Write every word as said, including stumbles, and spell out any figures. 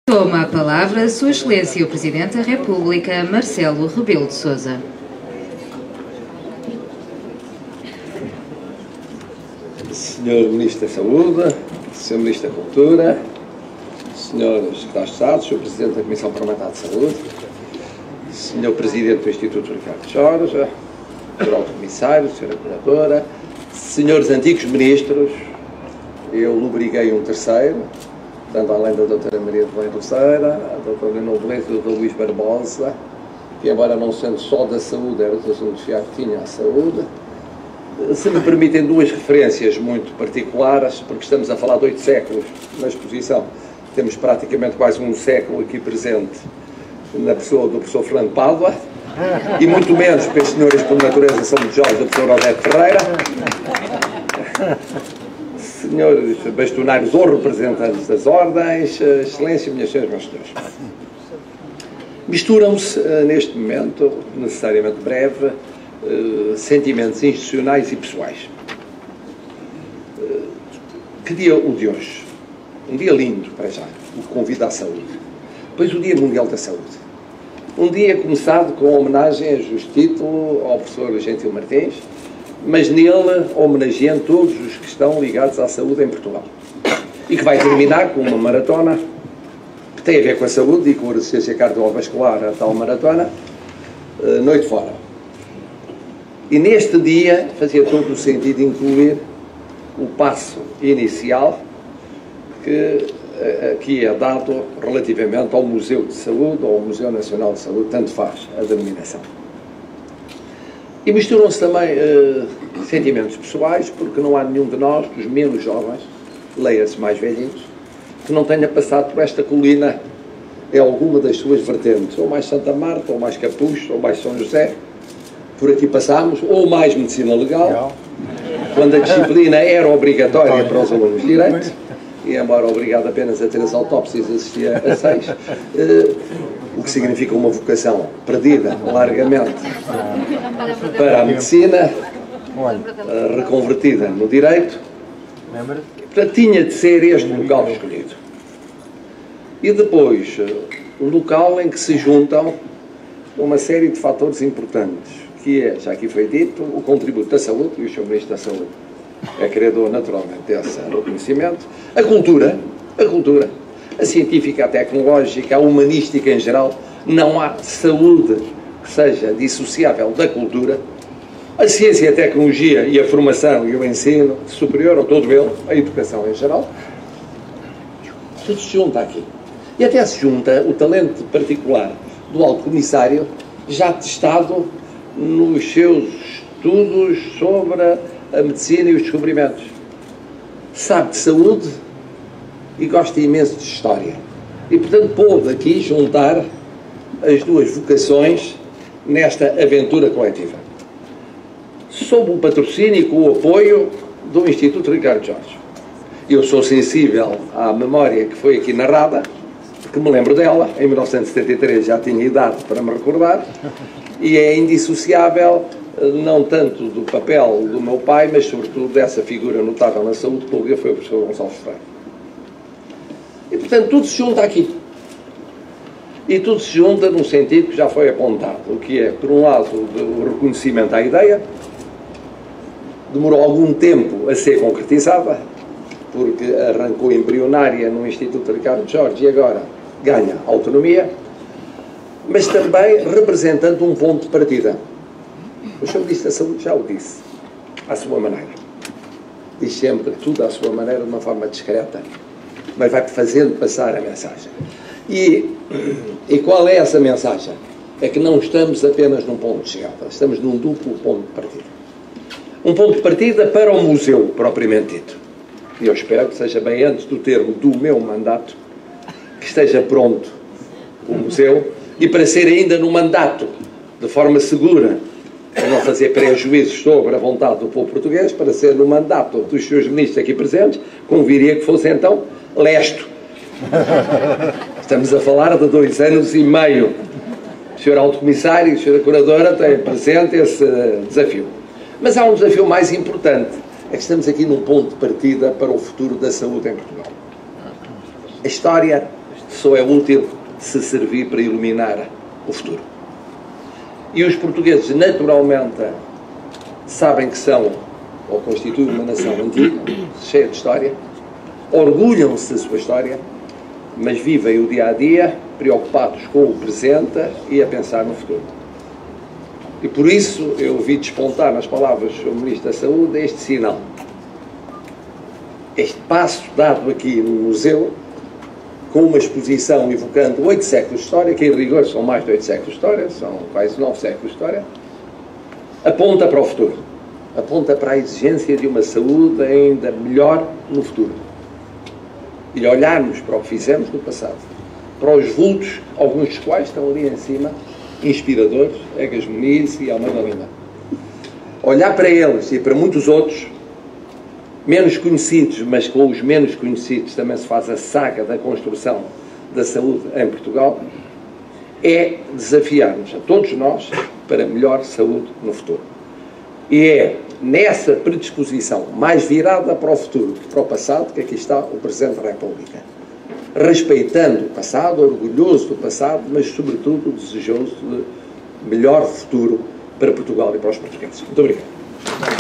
Toma a palavra Sua Excelência o Presidente da República, Marcelo Rebelo de Sousa. senhor Ministro da Saúde, senhor Ministro da Cultura, senhores Secretários de Estado, senhor Presidente da Comissão Parlamentar de Saúde, senhor Presidente do Instituto Ricardo Jorge, senhor Alto Comissário, senhora Curadora, senhores antigos Ministros, eu lubriguei um terceiro, portanto, além da doutora Maria de Belém Roceira, a doutora Leonor Beleza e o doutor Luís Barbosa, que embora não sendo só da saúde, era dos assuntos que tinha a saúde. Se me permitem duas referências muito particulares, porque estamos a falar de oito séculos na exposição, temos praticamente quase um século aqui presente na pessoa do professor Fernando Pádua, e muito menos porque as senhoras por natureza são muito jovens, do professor Odete Ferreira, senhores bastonários ou representantes das ordens, excelência, minhas senhoras e meus senhores. Misturam-se, neste momento, necessariamente breve, sentimentos institucionais e pessoais. Que dia o de hoje? Um dia lindo, para já, o que convida à saúde. Depois o Dia Mundial da Saúde. Um dia começado com a homenagem a justo título ao professor Gentil Martins, mas nele homenageando todos os que estão ligados à saúde em Portugal. E que vai terminar com uma maratona que tem a ver com a saúde e com a resistência cardiovascular, a tal maratona, noite fora. E neste dia fazia todo o sentido incluir o passo inicial que aqui é dado relativamente ao Museu de Saúde ou ao Museu Nacional de Saúde, tanto faz a denominação. E misturam-se também uh, sentimentos pessoais, porque não há nenhum de nós, dos menos jovens, leia-se mais velhinhos, que não tenha passado por esta colina em alguma das suas vertentes, ou mais Santa Marta, ou mais Capucho, ou mais São José. Por aqui passámos, ou mais medicina legal, quando a disciplina era obrigatória para os alunos de direito, e embora obrigado apenas a três autópsias, assistia a seis, eh, o que significa uma vocação perdida largamente para a medicina, eh, reconvertida no direito. Portanto, tinha de ser este local escolhido. E depois, um local em que se juntam uma série de fatores importantes, que é, já aqui foi dito, o contributo da saúde, e o senhor Ministro da Saúde é credor naturalmente desse reconhecimento, a cultura, a cultura, a científica, a tecnológica, a humanística em geral. Não há saúde que seja dissociável da cultura, a ciência, a tecnologia e a formação e o ensino superior, ou todo ele, a educação em geral, tudo se junta aqui. E até se junta o talento particular do Alto Comissário, já testado nos seus estudos sobre a medicina e os descobrimentos. Sabe de saúde e gosta imenso de história. E, portanto, pôde aqui juntar as duas vocações nesta aventura coletiva. Sob o patrocínio e com o apoio do Instituto Ricardo Jorge. Eu sou sensível à memória que foi aqui narrada, porque me lembro dela, em mil novecentos e setenta e três já tinha idade para me recordar, e é indissociável, não tanto do papel do meu pai, mas sobretudo dessa figura notável na saúde pública, foi o professor Gonçalves Freire. E, portanto, tudo se junta aqui. E tudo se junta num sentido que já foi apontado, o que é, por um lado, o reconhecimento à ideia, demorou algum tempo a ser concretizada, porque arrancou embrionária no Instituto Ricardo Jorge e agora ganha autonomia, mas também representando um ponto de partida. O senhor Ministro da Saúde já o disse, à sua maneira. Diz sempre tudo à sua maneira, de uma forma discreta, mas vai fazendo passar a mensagem. E, e qual é essa mensagem? É que não estamos apenas num ponto de chegada, estamos num duplo ponto de partida. Um ponto de partida para o museu, propriamente dito. E eu espero que seja bem antes do termo do meu mandato, que esteja pronto o museu, e para ser ainda no mandato, de forma segura, para não fazer prejuízos sobre a vontade do povo português, para ser no mandato dos senhores ministros aqui presentes, conviria que fosse então lesto. Estamos a falar de dois anos e meio. O senhor Alto Comissário e a senhora Curadora têm presente esse desafio. Mas há um desafio mais importante, é que estamos aqui num ponto de partida para o futuro da saúde em Portugal. A história só é útil se servir para iluminar o futuro. E os portugueses, naturalmente, sabem que são, ou constituem uma nação antiga, cheia de história, orgulham-se da sua história, mas vivem o dia-a-dia preocupados com o presente e a pensar no futuro. E por isso eu vi despontar nas palavras do Ministro da Saúde este sinal. Este passo dado aqui no museu, com uma exposição evocando oito séculos de história, que em rigor são mais de oito séculos de história, são quase nove séculos de história, aponta para o futuro. Aponta para a exigência de uma saúde ainda melhor no futuro. E olharmos para o que fizemos no passado, para os vultos, alguns dos quais estão ali em cima, inspiradores, Egas Muniz e Almeida Lima. Olhar para eles e para muitos outros, menos conhecidos, mas com os menos conhecidos também se faz a saga da construção da saúde em Portugal, é desafiar-nos a todos nós para melhor saúde no futuro. E é nessa predisposição mais virada para o futuro que para o passado que aqui está o Presidente da República. Respeitando o passado, orgulhoso do passado, mas sobretudo desejoso de melhor futuro para Portugal e para os portugueses. Muito obrigado.